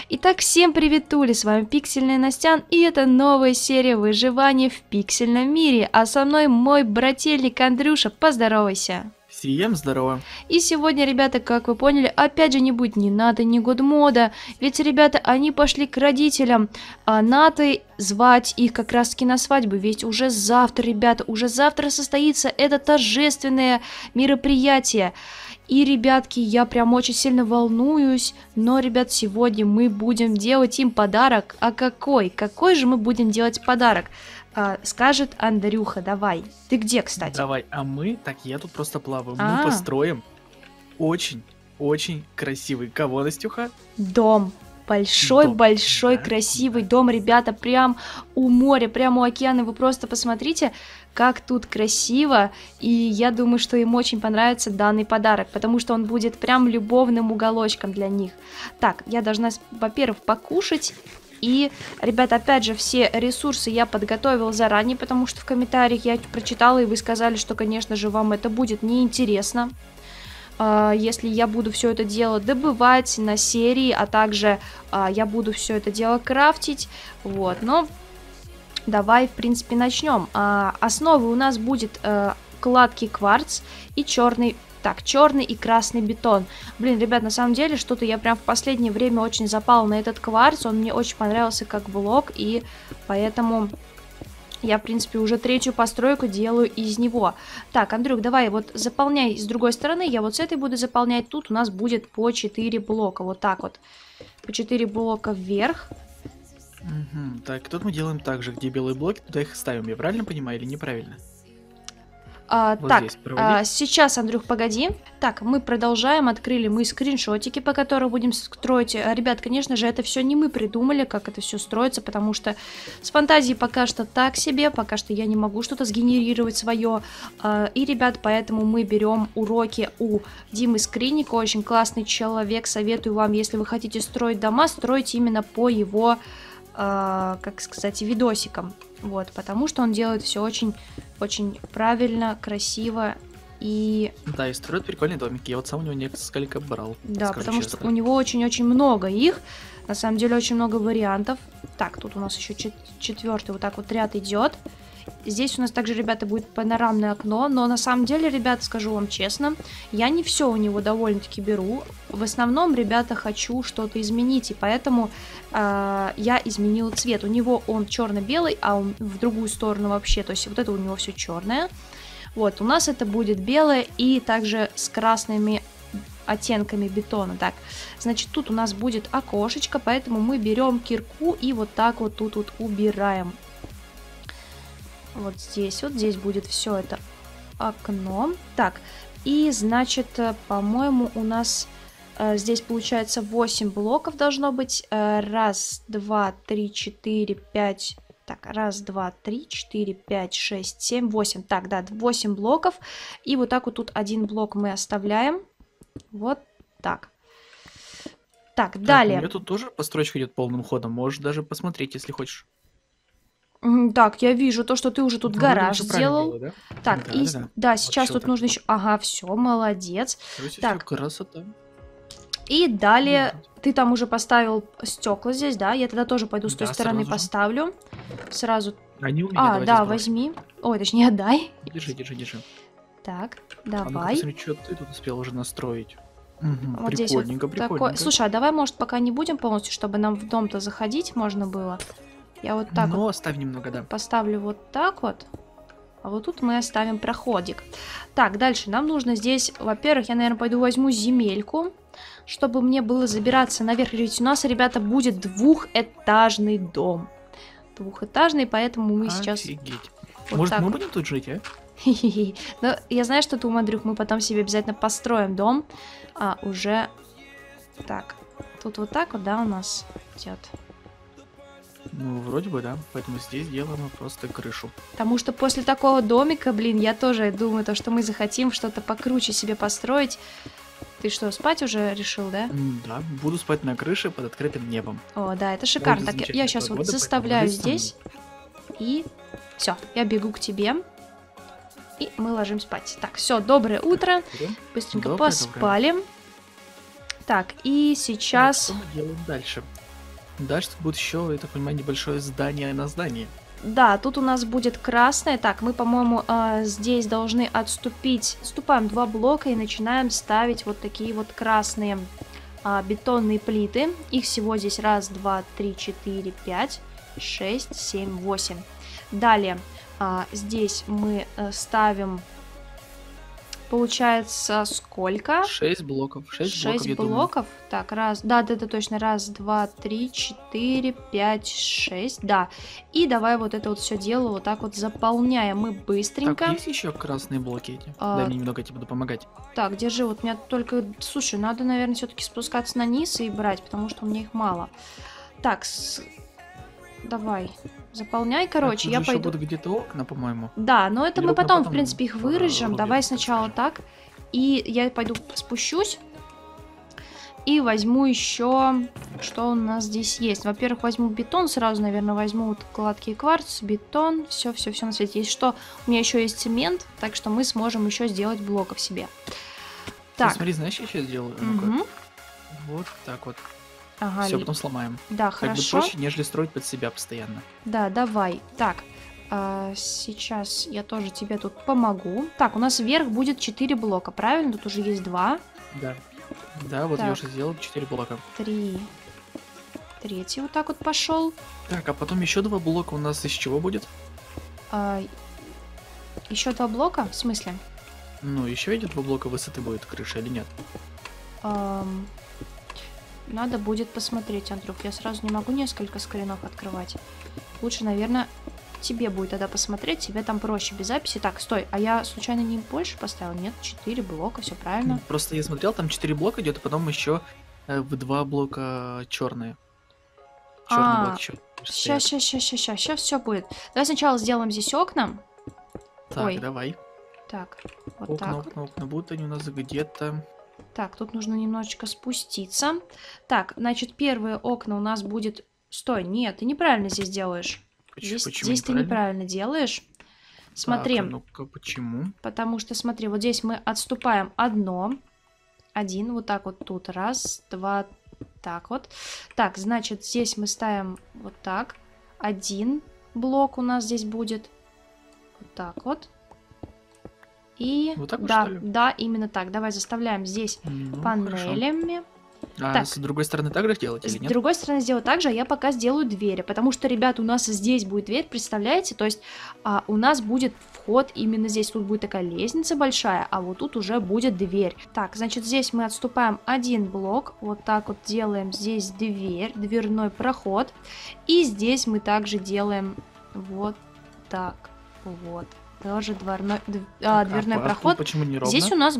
Итак, всем приветули, с вами Пиксельный Настян, и это новая серия выживания в пиксельном мире, а со мной мой брательник Андрюша, поздоровайся. Всем здорово. И сегодня, ребята, как вы поняли, опять же не будет ни Ната, ни Годмода, ведь, ребята, они пошли к родителям, а Наты звать их как раз таки на свадьбу, ведь уже завтра, ребята, уже завтра состоится это торжественное мероприятие. И, ребятки, я прям очень сильно волнуюсь, но, ребят, сегодня мы будем делать им подарок. А какой? Какой же мы будем делать подарок? Скажет Андрюха, давай. Ты где, кстати? Давай, так я тут просто плаваю. Мы построим очень красивый. Кого, Настюха? Дом. Большой-большой красивый дом, ребята, прям у моря, прям у океана. Вы просто посмотрите, как тут красиво. И я думаю, что им очень понравится данный подарок, потому что он будет прям любовным уголочком для них. Так, я должна, во-первых, покушать. И, ребята, опять же, все ресурсы я подготовила заранее, потому что в комментариях я прочитала, и вы сказали, что, конечно же, вам это будет неинтересно, если я буду все это дело добывать на серии, а также я буду все это дело крафтить. Вот, но давай, в принципе, начнем. Основой у нас будет кладкий кварц и черный. Так, черный и красный бетон. Блин, ребят, на самом деле, что-то я прям в последнее время очень запала на этот кварц. Он мне очень понравился как блок, и поэтому я, в принципе, уже третью постройку делаю из него. Так, Андрюк, давай вот заполняй с другой стороны. Я вот с этой буду заполнять. Тут у нас будет по 4 блока. Вот так вот. По 4 блока вверх. Угу. Так, тут мы делаем так же, где белые блоки, туда их ставим. Я правильно понимаю или неправильно? Вот Так, здесь сейчас, Андрюх, погоди. Так, мы продолжаем, открыли мы скриншотики, по которым будем строить. Ребят, конечно же, это все не мы придумали, как это все строится, потому что с фантазией пока что так себе, пока что я не могу что-то сгенерировать свое. И, ребят, поэтому мы берем уроки у Димы Скринника, очень классный человек, советую вам, если вы хотите строить дома, стройте именно по его, как сказать, видосикам. Вот, потому что он делает все очень правильно, красиво и... Да, и строит прикольные домики. Я вот сам у него несколько брал. Да, потому честно, что у него очень-очень много их. На самом деле очень много вариантов. Так, тут у нас еще четвертый вот так вот ряд идет. Здесь у нас также, ребята, будет панорамное окно, но на самом деле, ребята, скажу вам честно, я не все у него довольно-таки беру. В основном, ребята, хочу что-то изменить, и поэтому я изменила цвет. У него он черно-белый, а он в другую сторону вообще, то есть вот это у него все черное. Вот, у нас это будет белое и также с красными оттенками бетона. Так, значит, тут у нас будет окошечко, поэтому мы берем кирку и вот так вот тут вот убираем. Вот здесь будет все это окно. Так, и значит, по-моему, у нас здесь получается 8 блоков должно быть. Раз, два, три, четыре, пять. Так, раз, два, три, четыре, пять, шесть, семь, 8. Так, да, 8 блоков. И вот так вот тут один блок мы оставляем. Вот так. Так, далее. У меня тут тоже постройка идет полным ходом. Можешь даже посмотреть, если хочешь. Так, я вижу то, что ты уже тут гараж сделал. Дело, да? Так, да, сейчас вот тут нужно еще... Ага, все, молодец. Так, красота. И далее ты там уже поставил стекла здесь, да? Я тогда тоже пойду с той стороны поставлю. Сразу. Они у меня, да, возьми. Ой, точнее, отдай. Держи. Так, давай. Посмотри, что ты тут успел уже настроить. Вот здесь вот такой. Слушай, а давай, может, пока не будем полностью, чтобы нам в дом-то заходить можно было. Я вот так вот оставь немного, да. Поставлю вот так вот. А вот тут мы оставим проходик. Так, дальше нам нужно здесь... Во-первых, я, наверное, пойду возьму земельку, чтобы мне было забираться наверх. Ведь у нас, ребята, будет двухэтажный дом. Двухэтажный, поэтому мы сейчас... Вот может, мы будем тут жить, а? Ну, я знаю, что ты, Андрюх, мы потом себе обязательно построим дом. Уже... Так, тут вот так вот, да, у нас идет... Ну, вроде бы, да. Поэтому здесь делаем просто крышу. Потому что после такого домика, блин, я тоже думаю, то, что мы захотим что-то покруче себе построить. Ты что, спать уже решил, да? Да, буду спать на крыше под открытым небом. О, да, это шикарно. Так, я сейчас вот заставляю здесь. И все, я бегу к тебе. И мы ложим спать. Так, все, доброе утро. Быстренько поспали. Так, и сейчас... Что мы делаем дальше? Дальше тут будет еще, я так понимаю, небольшое здание на здании. Да, тут у нас будет красное. Так, мы, по-моему, здесь должны отступить. Отступаем 2 блока и начинаем ставить вот такие вот красные бетонные плиты. Их всего здесь 1, 2, 3, 4, 5, 6, 7, 8. Далее, здесь мы ставим, получается, сколько? 6 блоков. 6 блоков. Так, да, точно. 1, 2, 3, 4, 5, 6. Да. И давай вот это вот все дело вот так вот заполняем мы быстренько. Так, есть еще красные блоки эти? Дай мне немного тебе буду помогать. Так, держи, вот у меня только... Слушай, надо, наверное, все-таки спускаться на низ и брать, потому что у меня их мало. Так, давай, заполняй, короче, я пойду... будут где-то окна, по-моему. Да, но это мы потом, в принципе, их выразим. Давай сначала так. И я пойду спущусь. И возьму еще, что у нас здесь есть. Во-первых, возьму бетон сразу, наверное, возьму вот гладкий кварц, бетон, все на свете. Если что, у меня еще есть цемент, так что мы сможем еще сделать блоков себе. Так. Смотри, знаешь, я сейчас сделаю. Вот так вот. Ага, все, потом сломаем. Да, так хорошо. Будет проще, нежели строить под себя постоянно. Да, давай. Так, сейчас я тоже тебе тут помогу. Так, у нас вверх будет 4 блока, правильно? Тут уже есть 2. Да. Да, вот я уже сделал 4 блока. 3. Третий вот так вот пошел. Так, а потом еще 2 блока у нас из чего будет? Еще 2 блока? В смысле? Ну, еще эти 2 блока высоты будет крыша или нет? Надо будет посмотреть, Андрюх. Я сразу не могу несколько скринов открывать. Лучше, наверное, тебе будет тогда посмотреть. Тебе там проще без записи. Так, стой. А я случайно не больше поставил? Нет, 4 блока, все правильно. Просто я смотрел, там 4 блока идет, а потом еще в 2 блока черные. Черный блок еще. Сейчас все будет. Давай сначала сделаем здесь окна. Так, давай. Так, вот так. Окна будут они у нас где-то. Так, тут нужно немножечко спуститься. Так, значит, первые окна у нас будет... Стой, нет, ты неправильно здесь делаешь. Здесь ты неправильно делаешь. Смотри. Так, ну-ка, почему? Потому что, смотри, вот здесь мы отступаем один, вот так вот тут. 1, 2, так вот. Так, значит, здесь мы ставим вот так. 1 блок у нас здесь будет. Вот так вот. И вот так вот, да, именно так. Давай заставляем здесь панелями. Так. С другой стороны так же делать или нет? С другой стороны сделать так же, а я пока сделаю двери. Потому что, ребята, у нас здесь будет дверь, представляете? То есть у нас будет вход именно здесь. Тут будет такая лестница большая, а вот тут уже будет дверь. Так, значит, здесь мы отступаем 1 блок. Вот так вот делаем здесь дверь, дверной проход. И здесь мы также делаем вот так вот. Тоже дверной проход. Почему не ровно? Здесь у нас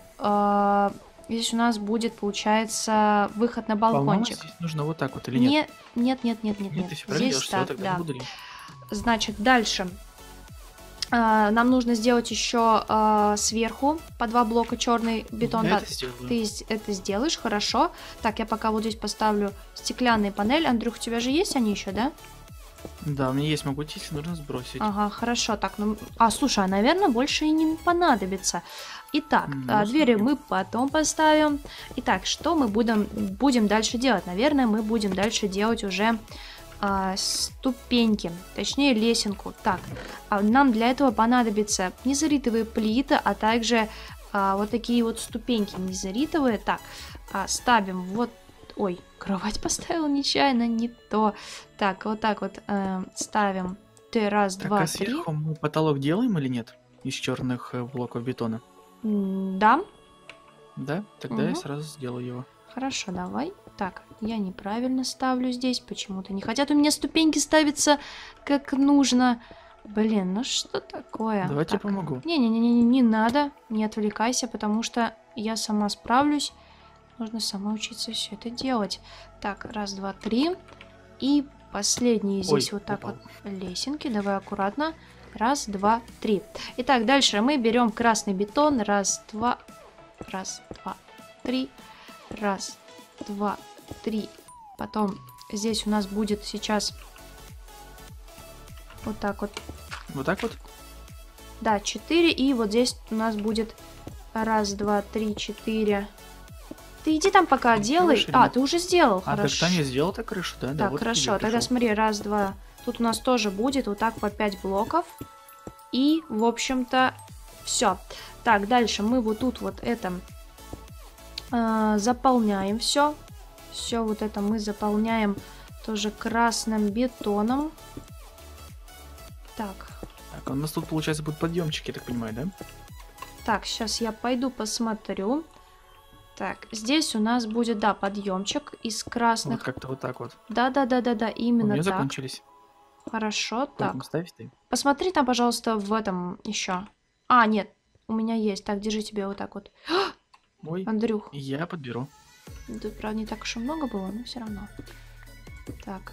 будет, получается, выход на балкончик. Здесь нужно вот так вот или нет? Нет. Здесь так, да. Значит, дальше. Нам нужно сделать еще сверху по 2 блока черный бетон. Да, ты это сделаешь, хорошо. Так, я пока вот здесь поставлю стеклянные панели. Андрюх, у тебя же есть они еще, да? Да, у меня есть, могу если нужно сбросить. Ага, хорошо. Так, ну... слушай, наверное, больше и не понадобится. Итак, двери мы потом поставим. Итак, что мы будем дальше делать? Наверное, мы будем дальше делать уже ступеньки, точнее лесенку. Так, нам для этого понадобятся незаритовые плиты, а также вот такие вот ступеньки незаритовые. Так, ставим вот... Ой, кровать поставила нечаянно, не то. Так, вот так вот ставим. 1, 2, 3. А сверху мы потолок делаем или нет? Из черных блоков бетона? Да. Да? Тогда я сразу сделаю его. Хорошо, давай. Так, я неправильно ставлю здесь. Почему-то не хотят у меня ступеньки ставиться как нужно. Блин, ну что такое? Давайте я помогу. Не надо. Не отвлекайся, потому что я сама справлюсь. Нужно сама учиться все это делать. Так, 1, 2, 3. И последние здесь вот так вот лесенки. Давай аккуратно. 1, 2, 3. Итак, дальше мы берем красный бетон. 1, 2, 3. 1, 2, 3. Потом здесь у нас будет сейчас вот так вот. Вот так вот? Да, 4. И вот здесь у нас будет 1, 2, 3, 4. Ты иди там пока делай. А, ты уже сделал, хорошо. хорошо. Так, Таня сделал так крышу, да? Так, вот хорошо. Тогда смотри, раз, два. Тут у нас тоже будет вот так по 5 блоков. И, в общем-то, все. Так, дальше мы вот тут вот это заполняем все. Все вот это мы заполняем тоже красным бетоном. Так. Так, у нас тут, получается, будут подъемчики, я так понимаю, да? Так, сейчас я пойду посмотрю. Так, здесь у нас будет, да, подъемчик из красных. Вот как-то вот так вот. Да, именно У меня так. закончились. Хорошо, Поэтому так. ставь ты. Посмотри там, пожалуйста, в этом еще. А, нет, у меня есть. Так, держи тебе вот так вот. Ой, Андрюх. я подберу. Тут, правда, не так уж и много было, но все равно. Так.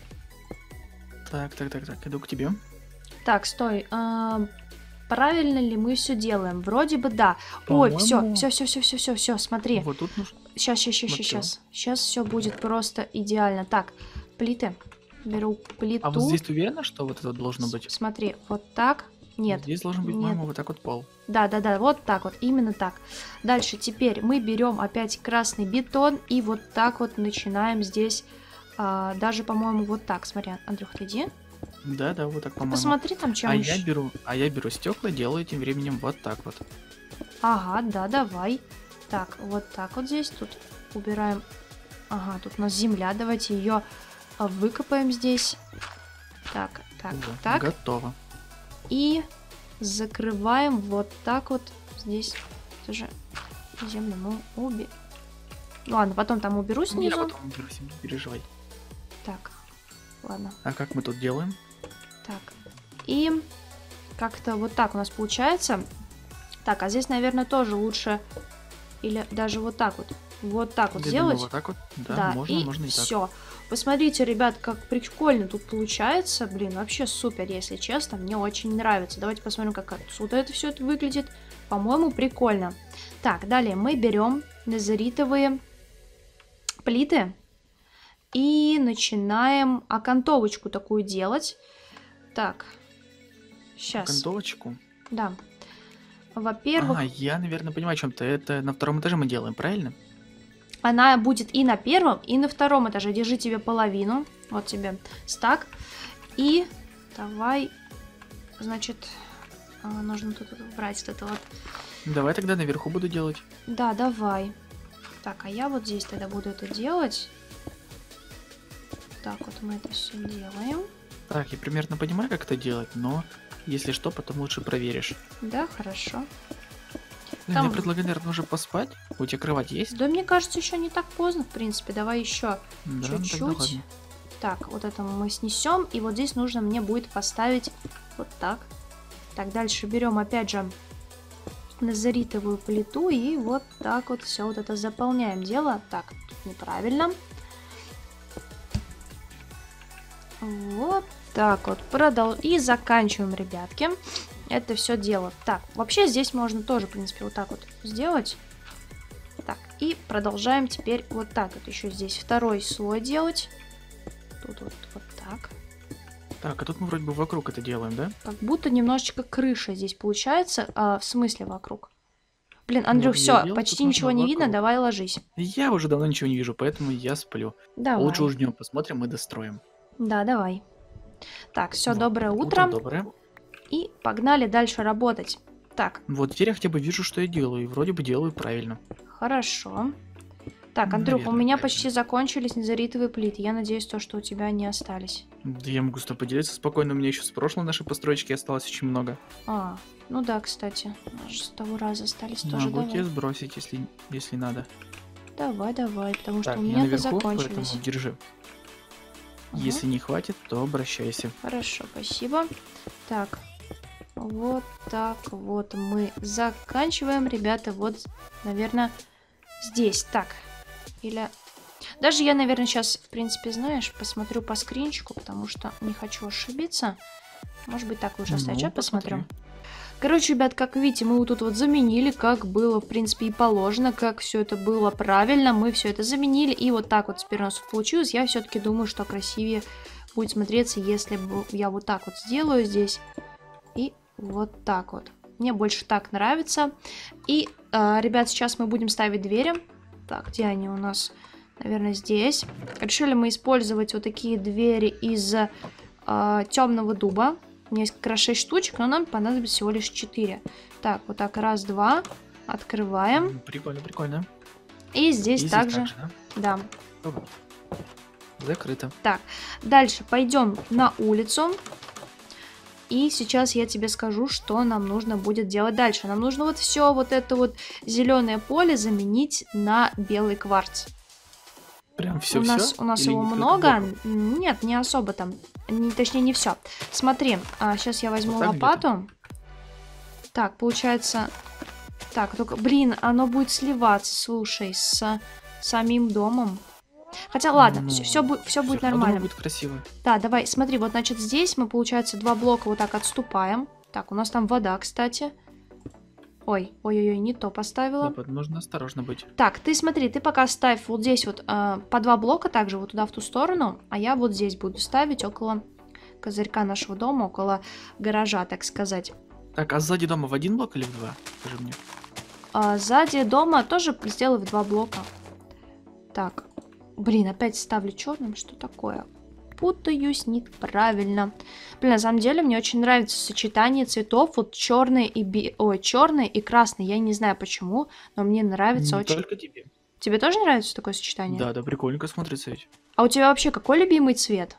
Так, иду к тебе. Так, стой. Правильно ли мы все делаем? Вроде бы да. Ой, все, смотри. Вот тут нужно. Сейчас. Сейчас все будет просто идеально. Так, плиты. Беру плиту. А вот здесь ты уверена, что вот это должно быть? Смотри, вот так. Нет. Здесь должен быть, по-моему, вот так вот пол. Да, вот так вот, именно так. Дальше теперь мы берем опять красный бетон и вот так вот начинаем здесь, даже, по-моему, вот так. Смотри, Андрюх, ты иди. Да, вот так, по-моему. Посмотри там, чем я беру стекла, делаю тем временем вот так вот. Ага, да, давай. Так, вот так вот здесь, тут убираем. Ага, тут у нас земля, давайте ее выкопаем здесь. Так. Готово. И закрываем вот так вот. Здесь тоже землю мы Ладно, потом там уберу снизу. Я потом уберусь, не переживай. Так, ладно. А как мы тут делаем? Так, и как-то вот так у нас получается. Так, а здесь, наверное, тоже лучше или даже вот так вот. Вот так вот сделать. Вот так вот? Да, можно и так. Все. Посмотрите, ребят, как прикольно тут получается. Блин, вообще супер, если честно. Мне очень нравится. Давайте посмотрим, как отсюда это все это выглядит. По-моему, прикольно. Так, далее мы берем незеритовые плиты и начинаем окантовочку такую делать. Так, сейчас. Окантовочку? Да. Во-первых... я, наверное, понимаю, о чем-то. Это на втором этаже мы делаем, правильно? Она будет и на первом, и на втором этаже. Держи тебе половину. Вот тебе стак. И давай, значит, нужно тут убрать это вот. Давай тогда наверху буду делать. Да, давай. Так, а я вот здесь тогда буду это делать. Так, вот мы это все делаем. Так, я примерно понимаю, как это делать, но если что, потом лучше проверишь. Да, хорошо. Я предлагаю, наверное, уже поспать. У тебя кровать есть? Да, мне кажется, еще не так поздно, в принципе. Давай еще чуть-чуть. Ну, так, вот это мы снесем. И вот здесь нужно мне будет поставить вот так. Так, дальше берем опять же незеритовую плиту и вот так вот все вот это заполняем дело. Так, тут неправильно. Вот так вот. И заканчиваем, ребятки. Это все дело. Так, вообще здесь можно тоже, в принципе, вот так вот сделать. Так, и продолжаем теперь вот так вот еще здесь второй слой делать. Тут вот так. Так, а тут мы вроде бы вокруг это делаем, да? Как будто немножечко крыша здесь получается. В смысле вокруг? Блин, Андрюх, все, почти ничего не видно, давай ложись. Я уже давно ничего не вижу, поэтому я сплю. Давай. Лучше уж днем посмотрим и достроим. Да, давай. Так, все, доброе утро. Доброе. И погнали дальше работать. Так. Вот теперь я хотя бы вижу, что я делаю, и вроде бы делаю правильно. Хорошо. Так, Андрюх, у меня почти закончились незеритовые плиты. Я надеюсь, что у тебя не остались. Да я могу с тобой поделиться спокойно, у меня еще с прошлой нашей постройки осталось очень много. Ну да, кстати. С того раза остались тоже. Могу тебе сбросить, если надо. Давай, потому что у меня закончились. Поэтому держи. Если не хватит, то обращайся. Хорошо, спасибо. Так, вот так вот мы заканчиваем, ребята, вот, наверное, здесь. Так, или... Даже я, наверное, сейчас, в принципе, знаешь, посмотрю по скринчику, потому что не хочу ошибиться. Может быть, так лучше оставить. Сейчас посмотрю. Короче, ребят, как видите, мы вот тут вот заменили, как было, в принципе, и положено, как все это было правильно. Мы все это заменили, и вот так вот теперь у нас получилось. Я все-таки думаю, что красивее будет смотреться, если я вот так вот сделаю здесь. И вот так вот. Мне больше так нравится. И, ребят, сейчас мы будем ставить двери. Так, где они у нас? Наверное, здесь. Решили мы использовать вот такие двери из темного дуба. У меня есть как раз 6 штучек, но нам понадобится всего лишь 4. Так, вот так, раз, два. Открываем. Прикольно, прикольно. И здесь также. Да. Закрыто. Так, дальше пойдем на улицу. И сейчас я тебе скажу, что нам нужно будет делать дальше. Нам нужно вот все вот это вот зеленое поле заменить на белый кварц. Прям все. У нас его много. Нет, не особо там. Точнее, не все. Смотри, сейчас я возьму вот лопату. Так, получается. Так, только, блин, оно будет сливаться, слушай, с самим домом. Хотя, ладно, все будет нормально. Будет красиво. Да, давай, смотри, вот, значит, здесь мы, получается, 2 блока вот так отступаем. Так, у нас там вода, кстати. Ой-ой-ой, не то поставила. Нужно осторожно быть. Так, ты смотри, ты пока ставь вот здесь вот по 2 блока также вот туда, в ту сторону. А я вот здесь буду ставить около козырька нашего дома, около гаража, так сказать. Так, а сзади дома в 1 блок или в 2? Скажи мне. Сзади дома тоже сделай в 2 блока. Так. Блин, опять ставлю черным. Что такое? Путаюсь неправильно. Блин, на самом деле мне очень нравится сочетание цветов. Вот черный и красный. Я не знаю почему, но мне нравится очень. Только тебе. Тебе тоже нравится такое сочетание? Да, прикольненько смотрится ведь. А у тебя вообще какой любимый цвет?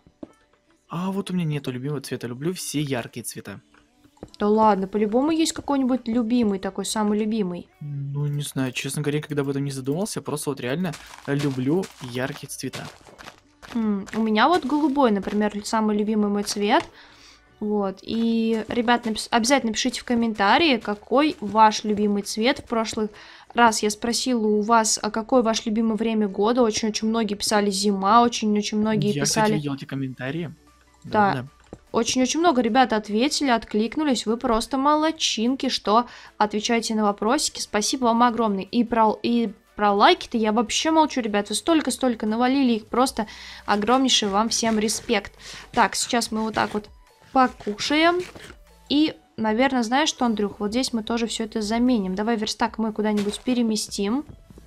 А вот у меня нету любимого цвета. Люблю все яркие цвета. Да ладно, по-любому есть какой-нибудь любимый, такой самый любимый. Ну, не знаю, честно говоря, когда об этом не задумался, просто вот реально люблю яркие цвета. У меня вот голубой, например, самый любимый мой цвет. Вот, и, ребят, обязательно пишите в комментарии, какой ваш любимый цвет. В прошлый раз я спросила у вас, а какое ваше любимое время года. Очень-очень многие писали зима, очень-очень многие писали... Я, кстати, видел эти комментарии. Да. Очень-очень много ребят ответили, откликнулись. Вы просто молодчинки, что отвечаете на вопросики. Спасибо вам огромное. И про лайки-то я вообще молчу, ребят. Вы столько-столько навалили их. Просто огромнейший вам всем респект. Так, сейчас мы вот так вот покушаем. И, наверное, знаешь что, Андрюх? Вот здесь мы тоже все это заменим. Давай верстак мы куда-нибудь переместим.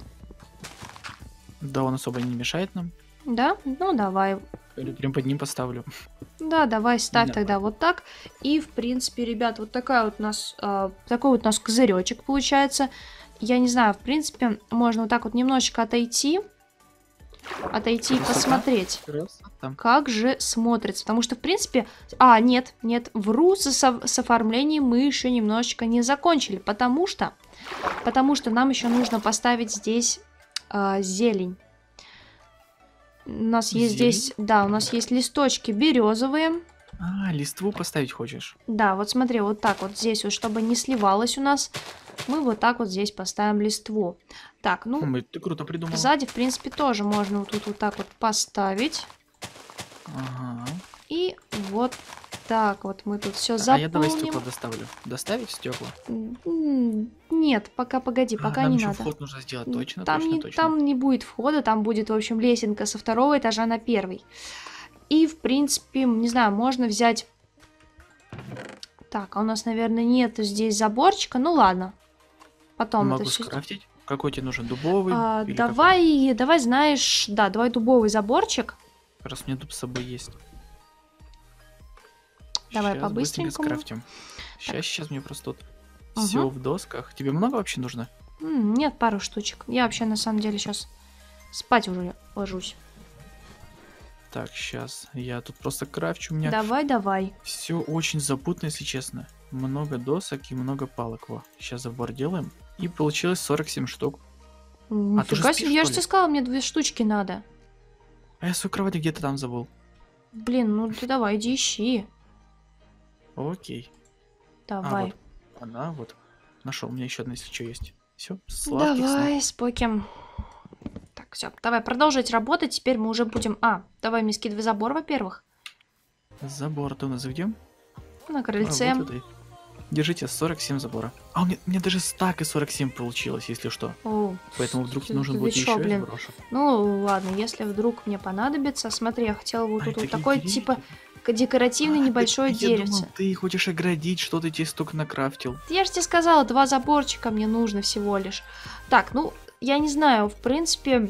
Да, он особо не мешает нам. Да? Ну, давай. Или прям под ним поставлю. Да, давай ставь тогда вот так. И, в принципе, ребят, вот такой вот у нас козыречек получается. Я не знаю, в принципе, можно вот так вот немножечко отойти и посмотреть, как же смотрится. Потому что, в принципе... нет, вру, с оформлением мы еще немножечко не закончили. Потому что нам еще нужно поставить здесь зелень. У нас есть здесь, да, у нас есть листочки березовые. Листву поставить хочешь? Да, вот смотри, вот так вот здесь, вот, чтобы не сливалось у нас, мы вот так вот здесь поставим листву. Так, ну, ты круто придумал. Сзади, в принципе, тоже можно вот тут вот так вот поставить. Ага. И вот так вот мы тут все заполним. Я давай стекла доставлю. Доставить стекла? Нет, пока погоди, пока не надо. Вход нужно сделать точно, Там не будет входа, там будет, в общем, лесенка со 2-го этажа на 1-й. И, в принципе, не знаю, можно взять... Так, а у нас, наверное, нет здесь заборчика. Ну ладно. Потом могу скрафтить. Какой тебе нужен? Дубовый? Давай, знаешь... Да, давай дубовый заборчик. Раз у меня дуб с собой есть. Давай по-быстренькому. Скрафтим. Сейчас мне просто тут все в досках. Тебе много вообще нужно? Нет, пару штучек. Я вообще, на самом деле, сейчас спать уже ложусь. Так, сейчас я тут просто крафчу. У меня давай. Все очень запутанно, если честно. Много досок и много палок. Сейчас забор делаем. И получилось 47 штук. Нифига себе, я же тебе сказала, мне 2 штучки надо. А я свою кровать где-то там забыл. Блин, ну ты давай, иди ищи. Окей. Давай. Вот. Нашел. У меня еще одна, если что, есть. Все, давай, споким. Так, все, давай продолжить работать. Теперь мы уже будем... давай мне скидывай забор, во-первых. Забор-то у нас где? На крыльце. Держите, 47 забора. У меня даже стак и 47 получилось, если что. Поэтому вдруг нужен будет еще и заброшу. Ну, ладно, если вдруг мне понадобится. Смотри, я хотела вот тут вот такой, типа, декоративный небольшой деревце. Я думал, ты хочешь оградить, что ты тебе столько накрафтил. Я же тебе сказала, 2 заборчика мне нужно всего лишь. Так, ну, я не знаю, в принципе,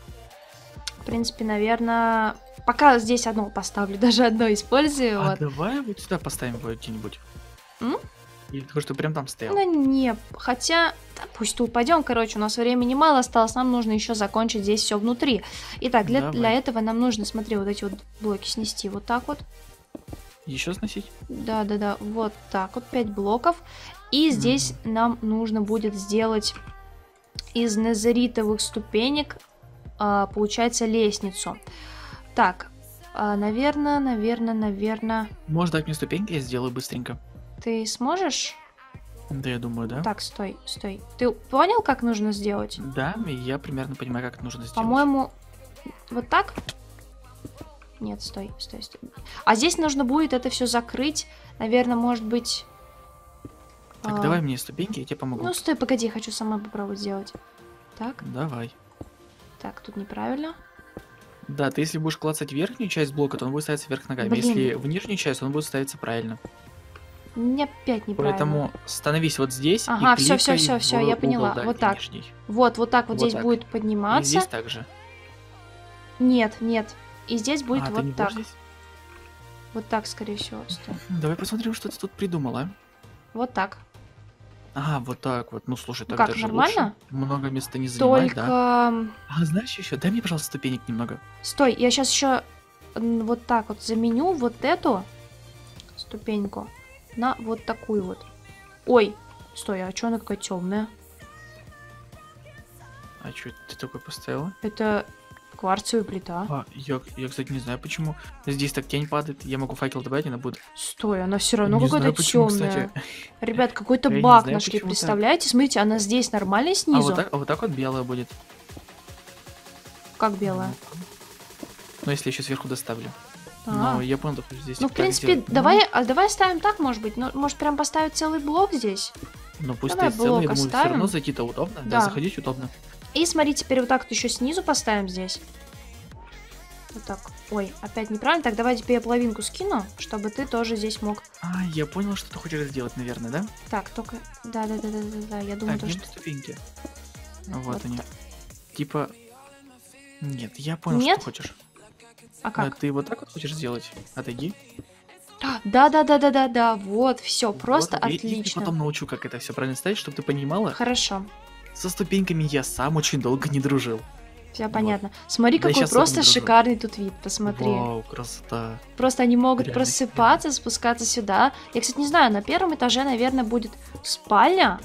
наверное, пока здесь одно поставлю, даже одно использую. А вот. давай вот сюда поставим его где-нибудь. Или ты хочешь, чтобы прям там стоял? Ну, не, хотя, да, пусть тут пойдем, короче, у нас времени мало осталось, нам нужно еще закончить здесь все внутри. Итак, для этого нам нужно, смотри, вот эти вот блоки снести вот так вот. Еще сносить? Да, вот так вот, 5 блоков. И здесь нам нужно будет сделать из незеритовых ступенек, получается, лестницу. Так, наверное. Можешь дать мне ступеньки, я сделаю быстренько. Ты сможешь? Да, я думаю, да. Так, стой. Ты понял, как нужно сделать? Да, я примерно понимаю, как это нужно сделать. По-моему, вот так? Нет, стой. А здесь нужно будет это все закрыть. Наверное, может быть... Так, давай мне ступеньки, я тебе помогу. Ну, стой, погоди, хочу сама попробовать сделать. Так. Давай. Так, тут неправильно. Да, ты если будешь клацать верхнюю часть блока, то он будет ставиться вверх ногами. Блин. Если в нижнюю часть, он будет ставиться правильно. У меня опять неправильно. Поэтому становись вот здесь. Ага, и кликай все, я поняла. угол, да, вот так. нижний. Вот так вот Вот здесь так. будет И подниматься. здесь также. Нет. И здесь будет ты не вот будешь так. Здесь? Вот так, скорее всего. Стой. Давай посмотрим, что ты тут придумала. Вот так. Ага, вот так вот. Ну слушай, так Как, даже нормально? лучше. Много места не занимает, Только... да? А знаешь еще, дай мне, пожалуйста, ступенек немного. Стой, я сейчас еще вот так вот заменю вот эту ступеньку на вот такую вот. Ой, стой, а что она какая темная? А что ты такой поставила? Это кварцевая плита. А, я, кстати, не знаю, почему. Здесь так тень падает, я могу факел добавить, она будет. Стой, она все равно Не какая-то знаю, почему, темная. кстати. Ребят, какой-то Я не баг знаю, нашли, почему так. представляете? Смотрите, она здесь нормальная А снизу. вот так вот белая будет. Как белая? Ну, если я еще сверху доставлю. А. Но я понял, что здесь. Ну, в так принципе, сделать. давай оставим так, может быть. Ну, может, прям поставить целый блок здесь? Ну, пусть давай стоит целый, я блок думаю, все оставим. равно зайти-то удобно. Да. Да, заходить удобно. И смотри, теперь вот так вот еще снизу поставим здесь. Вот так. Ой, опять неправильно. Так, давай теперь я половинку скину, чтобы ты тоже здесь мог. А, я понял, что ты хочешь сделать, наверное, да? Так, только... Да, я думаю, Так, то, где что... ступеньки? Вот Вот они. так. Типа... Нет, я понял, Нет? что ты хочешь. А как? Ты вот так вот хочешь сделать? Отойди. Да, вот, все, просто Вот, я тебе отлично. потом научу, как это все правильно ставить, чтобы ты понимала. Хорошо, Со ступеньками я сам очень долго не дружил. все понятно. Смотри, Да, я какой щас сам просто не дружу. шикарный тут вид, посмотри. Вау, красота. Просто они могут Реально просыпаться, спускаться сюда. Я, кстати, не знаю, на первом этаже, наверное, будет спальня.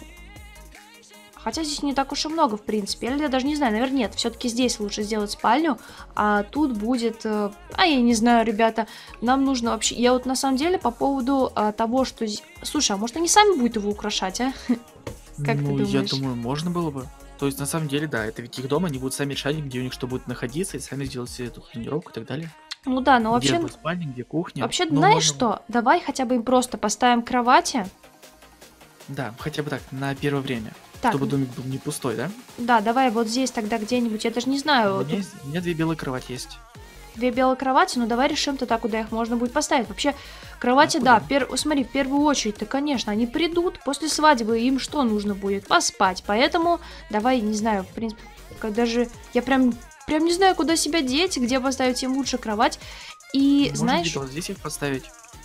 Хотя здесь не так уж и много, в принципе. Или я даже не знаю, наверное, нет. Все-таки здесь лучше сделать спальню, а тут будет... я не знаю, ребята, нам нужно вообще... Я вот на самом деле по поводу того, что... Слушай, а может они сами будут его украшать, а? Как ты Ну, я думаешь? думаю, можно было бы. То есть, на самом деле, да, это ведь их дом, они будут сами решать, где у них что будет находиться, и сами сделать себе эту тренировку и так далее. Ну да, но Где вообще... будет спальня, где кухня. Вообще, Ну, знаешь можно- что? Давай хотя бы им просто поставим кровати. Да, хотя бы так, на первое время. Так, Чтобы домик был не пустой, да? да, давай вот здесь тогда где-нибудь, я даже не У знаю, меня, у меня 2 белые кровати есть. 2 белые кровати, но давай решим тогда, куда их можно будет поставить. Вообще, кровати, Ну, да, куда? смотри, в первую очередь-то, конечно, они придут после свадьбы, им что нужно будет? Поспать. Поэтому давай, не знаю, в принципе, даже я прям не знаю, куда себя деть, где поставить им лучше кровать. И Можно знаешь... где-то вот здесь их поставить?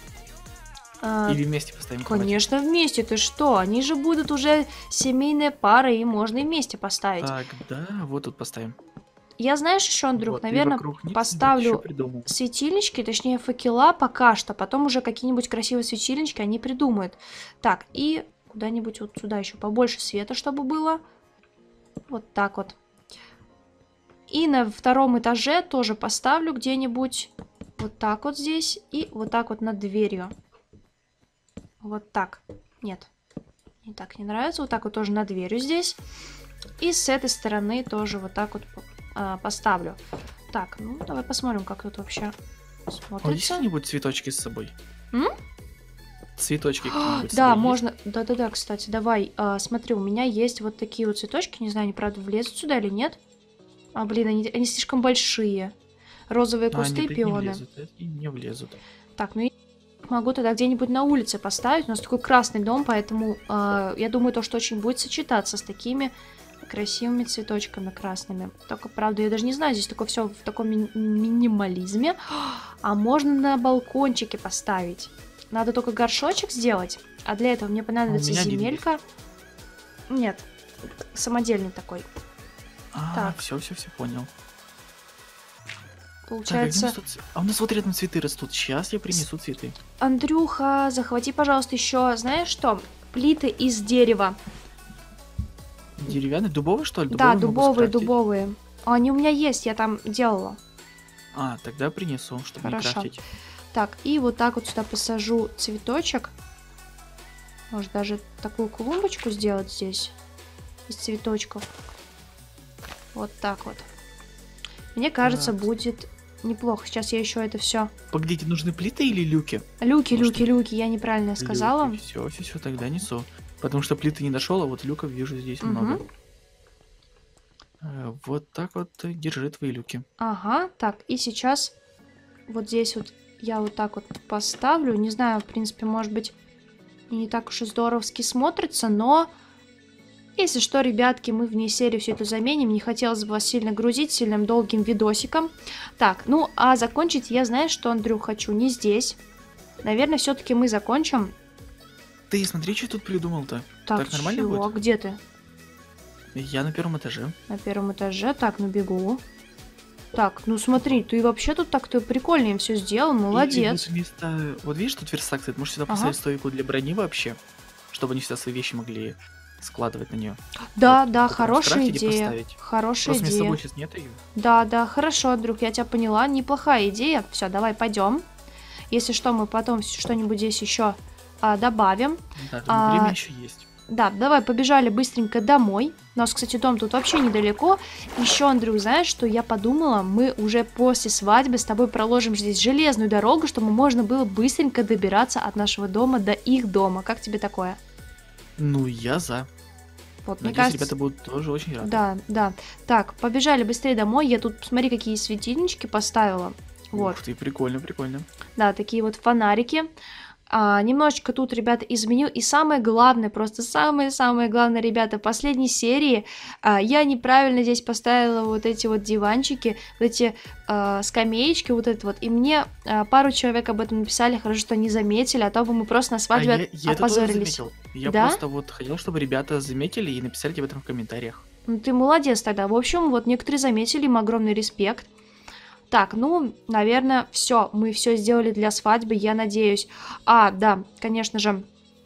а, Или вместе поставим кровать? Конечно, вместе, ты что? Они же будут уже семейная пара, и можно и вместе поставить. Так, да, вот тут поставим. Я, знаешь, еще, Андрюх, Вот, и наверное, вокруг них поставлю ещё придумал. светильнички, точнее факела пока что, потом уже какие-нибудь красивые светильнички они придумают. Так, и куда-нибудь вот сюда еще побольше света, чтобы было. Вот так вот. И на втором этаже тоже поставлю где-нибудь вот так вот здесь и вот так вот над дверью. Вот так. Нет, не так не нравится. Вот так вот тоже над дверью здесь. И с этой стороны тоже вот так вот поставлю. Так, ну давай посмотрим, как тут вообще А есть смотрится. какие-нибудь цветочки с собой? М? Цветочки какие-нибудь с Да, собой можно. Да-да-да, кстати, давай. Смотри, у меня есть вот такие вот цветочки. Не знаю, они правда влезут сюда или нет. А, блин, они слишком большие. Розовые есть? кусты, Они не пионы. влезут, эти не влезут. Так, ну я могу тогда где-нибудь на улице поставить. У нас такой красный дом, поэтому я думаю, то, что очень будет сочетаться с такими красивыми цветочками красными. Только, правда, я даже не знаю, здесь такое все в таком минимализме. А можно на балкончике поставить. Надо только горшочек сделать. А для этого мне понадобится земелька. Нет, самодельный такой. Так, все, понял. Получается... Так, а у нас вот рядом цветы растут. Сейчас я принесу цветы. Андрюха, захвати, пожалуйста, еще, знаешь что? Плиты из дерева. Деревянные? Дубовые, что ли? Да, дубовые. Они у меня есть, я там делала. А, тогда принесу, чтобы не крафтить. Так, и вот так вот сюда посажу цветочек. Может даже такую клумбочку сделать здесь из цветочков. Вот так вот. Мне кажется, будет неплохо. Сейчас я еще это все. Погодите, нужны плиты или люки? Люки, я неправильно сказала. Все, тогда несу. Потому что плиты не нашел, а вот люков вижу здесь много. Вот так вот держи твои люки. Ага, так, и сейчас вот здесь вот я вот так вот поставлю. Не знаю, в принципе, может быть, и не так уж и здоровски смотрится, но если что, ребятки, мы вне серии все это заменим. Не хотелось бы вас сильно грузить сильным долгим видосиком. Так, ну, а закончить я, знаешь, что, Андрюх, хочу не здесь. Наверное, все-таки мы закончим. Ты смотри, что я тут придумал-то. Так, нормально чего? будет? Где ты? Я на первом этаже. На первом этаже? Так, ну бегу. Так, ну смотри, ты вообще тут так-то прикольнее все сделал, молодец. И вот видишь, тут верстак стоит, можешь сюда поставить стойку для брони вообще, чтобы они всегда свои вещи могли складывать на нее. Да, вот, хорошая идея. Хорошая идея. Просто с собой сейчас нет ее. Да, хорошо, друг, я тебя поняла, неплохая идея. Все, давай пойдем. Если что, мы потом что-нибудь здесь еще добавим. Да, время еще есть. Да, давай побежали быстренько домой. У нас, кстати, дом тут вообще недалеко. Еще, Андрюх, знаешь, что я подумала? Мы уже после свадьбы с тобой проложим здесь железную дорогу, чтобы можно было быстренько добираться от нашего дома до их дома. Как тебе такое? Ну, я за. Вот, надеюсь, мне кажется, ребята будут тоже очень рады. Да. Так, побежали быстрее домой. Я тут, смотри, какие светильнички поставила. Вот. Ух ты, прикольно. Да, такие вот фонарики. Немножечко тут, ребята, изменю. И самое главное, просто самое главное, ребята, в последней серии я неправильно здесь поставила вот эти вот диванчики, вот эти скамеечки, вот это вот. И мне пару человек об этом написали, хорошо, что не заметили, а то бы мы просто на свадьбе опозорились. Я просто вот хотел, чтобы ребята заметили и написали тебе об этом в комментариях. Ну, ты молодец тогда. В общем, вот некоторые заметили, им огромный респект. Так, ну, наверное, все. Мы все сделали для свадьбы, я надеюсь. Да, конечно же.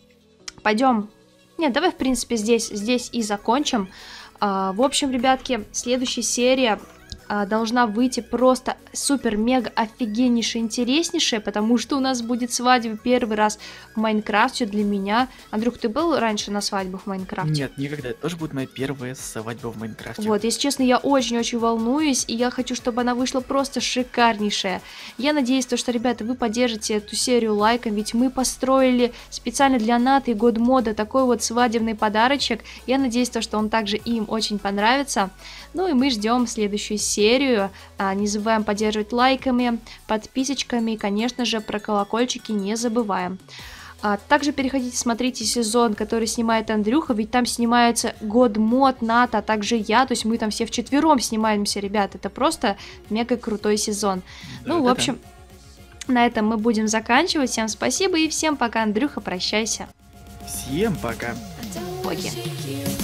Пойдем. Нет, давай, в принципе, здесь и закончим. В общем, ребятки, следующая серия должна выйти просто супер-мега офигеннейшая, интереснейшая, потому что у нас будет свадьба первый раз в Майнкрафте для меня. Андрюх, ты был раньше на свадьбах в Майнкрафте? Нет, никогда. Это тоже будет моя первая свадьба в Майнкрафте. Вот, если честно, я очень-очень волнуюсь, и я хочу, чтобы она вышла просто шикарнейшая. Я надеюсь, что, ребята, вы поддержите эту серию лайком, ведь мы построили специально для Наты и Годмода такой вот свадебный подарочек. Я надеюсь, что он также им очень понравится. Ну и мы ждем следующую серию. Не забываем поддерживать лайками, подписочками и, конечно же, про колокольчики не забываем. Также переходите, смотрите сезон, который снимает Андрюха, ведь там снимается Годмод, Ната, а также я, то есть мы там все вчетвером снимаемся, ребят, это просто мега крутой сезон. Да, ну, в общем, на этом мы будем заканчивать. Всем спасибо и всем пока, Андрюха, прощайся. Всем пока. Пока.